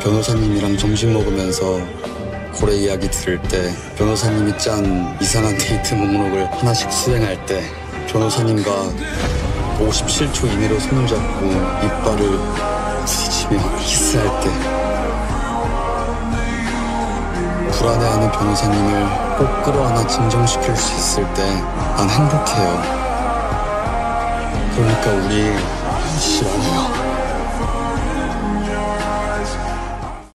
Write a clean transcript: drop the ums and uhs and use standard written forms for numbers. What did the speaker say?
변호사님이랑 점심 먹으면서 고래 이야기 들을 때, 변호사님이 짠 이상한 데이트 목록을 하나씩 수행할 때, 변호사님과 57초 이내로 손을 잡고 이빨을 부딪히며 키스할 때, 불안해하는 변호사님을 꼭 끌어안아 진정시킬 수 있을 때 난 행복해요. 그러니까 우리 싫어해요.